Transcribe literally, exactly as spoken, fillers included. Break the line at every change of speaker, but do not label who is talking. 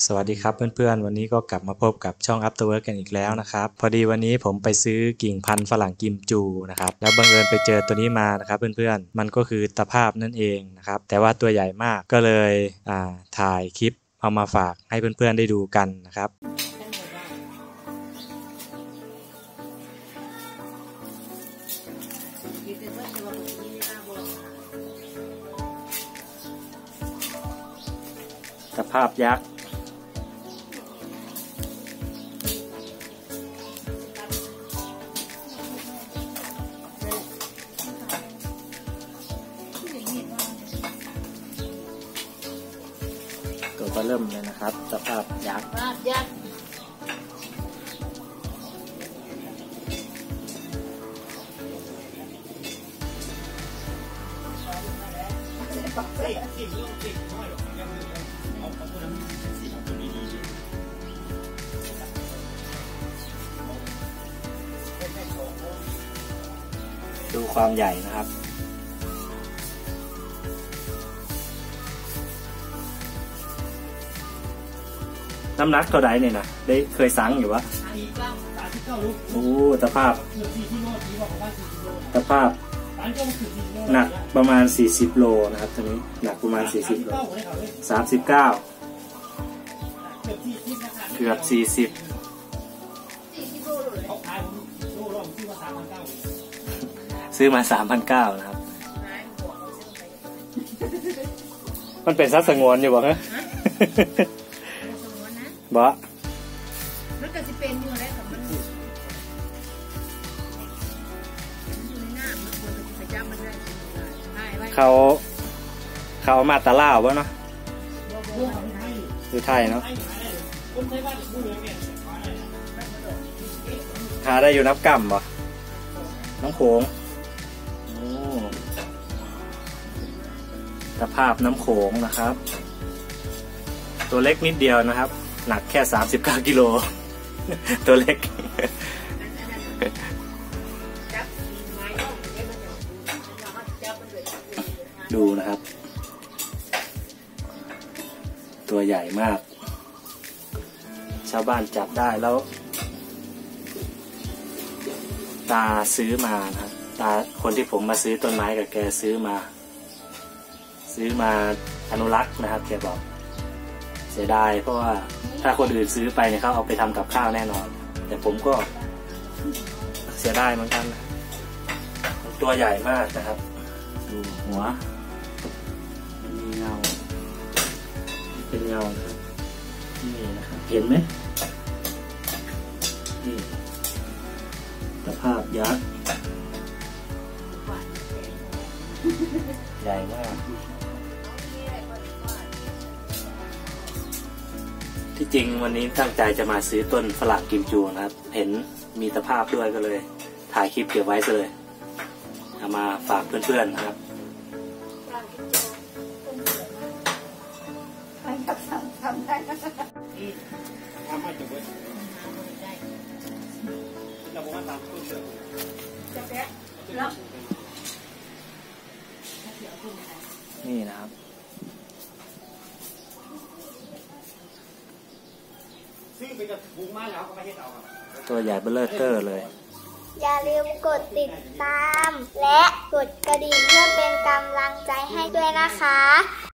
สวัสดีครับเพื่อนๆวันนี้ก็กลับมาพบกับช่อง Afterwork กันอีกแล้วนะครับพอดีวันนี้ผมไปซื้อกิ่งพันธุ์ฝรั่งกิมจูนะครับแล้วบังเอิญไปเจอตัวนี้มานะครับเพื่อนๆมันก็คือตะภาพนั่นเองนะครับแต่ว่าตัวใหญ่มากก็เลยอ่าถ่ายคลิปเอามาฝากให้เพื่อนๆได้ดูกันนะครับตะภาพยักษ์ตัวก็เริ่มเลยนะครับตะภาพยักษ์ยักษ์ดูความใหญ่นะครับน้ำหนักเท่าไหร่เนี่ยนะได้เคยสั่งอยู่วะโอ้ตะภาพตะภาพหนักประมาณสี่สิบโลนะครับตัวนี้หนักประมาณสี่สิบโลสามสิบเก้าเกือบสี่สิบซื้อมาสามพันเก้านะครับมันเป็นสัตว์สงวนอยู่บ่ฮะบ่มันก็สิเป็นอยู่แล้วแต่มันอยู่ในน้ำมันควรจะจับมันได้เขาเขามาตะล่าวบ่เนาะอยู่ไทยเนาะหาได้อยู่น้ำก่ำบ่น้ำโขงตะภาพน้ำโขงนะครับตัวเล็กนิดเดียวนะครับหนักแค่สามสิบเก้ากิโลตัวเล็กดูนะครับตัวใหญ่มากชาวบ้านจับได้แล้วตาซื้อมานะครับตาคนที่ผมมาซื้อต้นไม้กับแกซื้อมาซื้อมาอนุรักษ์นะครับแกบอกเสียดายเพราะว่าถ้าคนอื่นซื้อไปเนี่ยเขาเอาไปทำกับข้าวแน่นอนแต่ผมก็เสียดายเหมือนกันตัวใหญ่มากนะครับดูหัวมีเงาเป็นเงาครับนี่นะครับเห็นไหมนี่ตะภาพยักษ์ใหญ่มากที่จริงวันนี้ตั้งใจจะมาซื้อต้นฝรั่งกิมจูนะครับเห็นมีตะภาพด้วยก็เลยถ่ายคลิปเก็บไว้เลยเอามาฝากเพื่อนๆนะครับนี่นะครับตัวใหญ่เบลอเตอร์เลย
อย่าลืมกดติดตามและกดกระดิ่งเพื่อเป็นกำลังใจให้ด้วยนะคะ